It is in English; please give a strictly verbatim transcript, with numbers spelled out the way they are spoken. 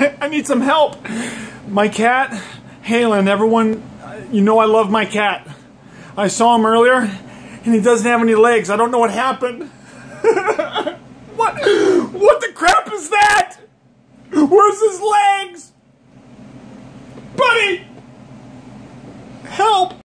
I need some help. My cat, Halen, everyone, you know I love my cat. I saw him earlier, and he doesn't have any legs. I don't know what happened. What? What the crap is that? Where's his legs?